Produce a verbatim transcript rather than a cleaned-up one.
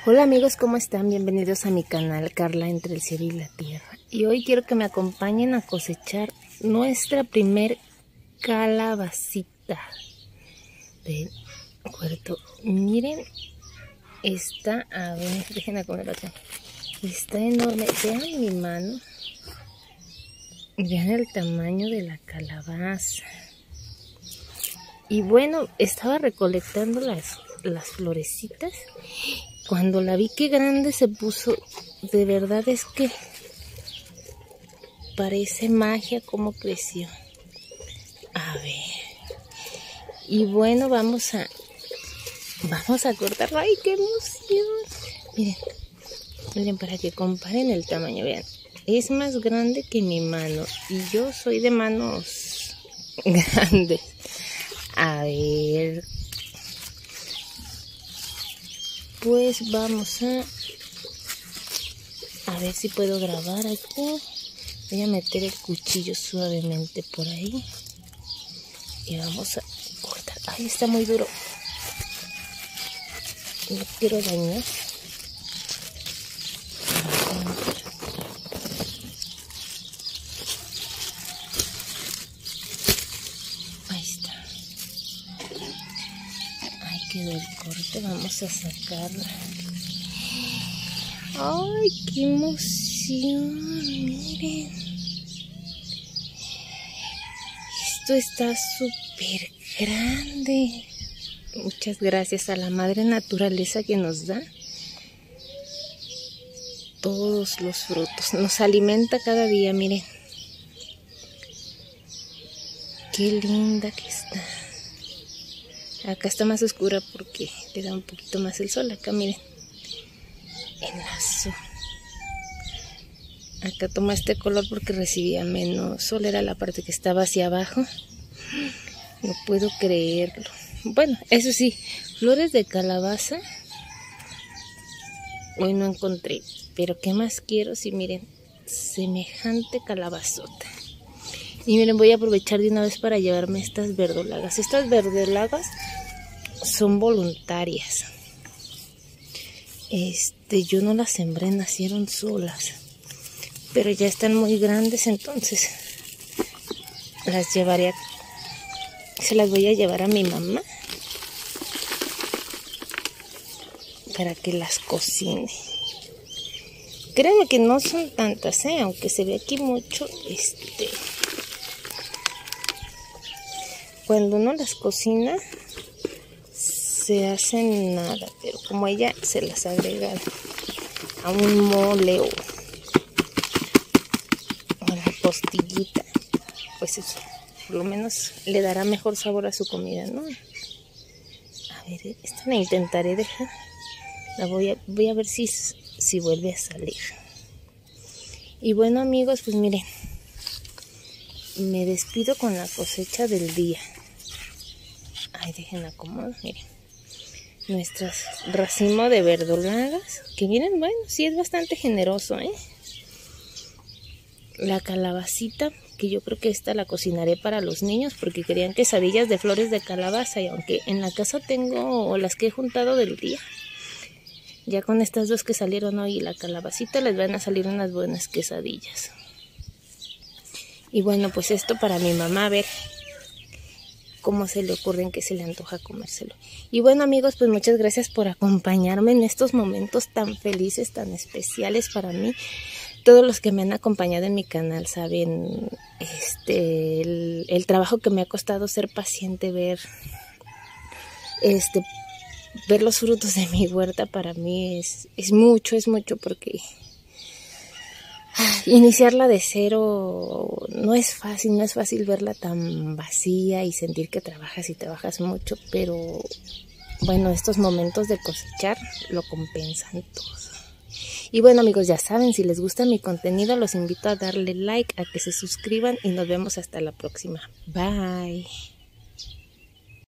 Hola amigos, ¿cómo están? Bienvenidos a mi canal Carla entre el cielo y la tierra. Y hoy quiero que me acompañen a cosechar nuestra primer calabacita del huerto. Miren, está, a ver, déjenme comer acá. Está enorme, vean mi mano. Vean el tamaño de la calabaza. Y bueno, estaba recolectando las, las florecitas. Cuando la vi que grande se puso, de verdad es que parece magia cómo creció. A ver. Y bueno, vamos a, vamos a cortarla. ¡Ay, qué emoción! Miren, miren para que comparen el tamaño, vean. Es más grande que mi mano y yo soy de manos grandes. A ver, pues vamos a a ver si puedo grabar aquí. Voy a meter el cuchillo suavemente por ahí y vamos a cortar. Ay, está muy duro, no quiero dañar. Quedó el corte, vamos a sacarla. ¡Ay, qué emoción! Miren, esto está súper grande. Muchas gracias a la madre naturaleza que nos da todos los frutos, nos alimenta cada día. Miren qué linda que está. Acá está más oscura porque le da un poquito más el sol. Acá miren, en azul. Acá toma este color porque recibía menos sol. Era la parte que estaba hacia abajo. No puedo creerlo. Bueno, eso sí, flores de calabaza hoy no encontré. Pero qué más quiero si miren, semejante calabazota. Y miren, voy a aprovechar de una vez para llevarme estas verdolagas. Estas verdolagas son voluntarias. Este, yo no las sembré, nacieron solas. Pero ya están muy grandes, entonces las llevaré, a, se las voy a llevar a mi mamá para que las cocine. Créanme que no son tantas, ¿eh? Aunque se ve aquí mucho, este... Cuando uno las cocina, se hacen nada, pero como ella se las agrega a un mole o a la costillita, pues eso, por lo menos le dará mejor sabor a su comida, ¿no? A ver, esta la intentaré dejar, la voy a, voy a ver si, si vuelve a salir. Y bueno amigos, pues miren, me despido con la cosecha del día. Ay, dejen acomodo, miren. Nuestro racimo de verdolagas. Que miren, bueno, sí es bastante generoso, ¿eh? La calabacita, que yo creo que esta la cocinaré para los niños porque querían quesadillas de flores de calabaza. Y aunque en la casa tengo las que he juntado del día, ya con estas dos que salieron hoy y la calabacita les van a salir unas buenas quesadillas. Y bueno, pues esto para mi mamá, a ver cómo se le ocurren, que se le antoja comérselo. Y bueno amigos, pues muchas gracias por acompañarme en estos momentos tan felices, tan especiales para mí. Todos los que me han acompañado en mi canal saben este el, el trabajo que me ha costado ser paciente, ver este ver los frutos de mi huerta. Para mí es, es mucho, es mucho porque iniciarla de cero no es fácil, no es fácil verla tan vacía y sentir que trabajas y trabajas mucho, pero bueno, estos momentos de cosechar lo compensan todo. Y bueno amigos, ya saben, si les gusta mi contenido los invito a darle like, a que se suscriban y nos vemos hasta la próxima. Bye.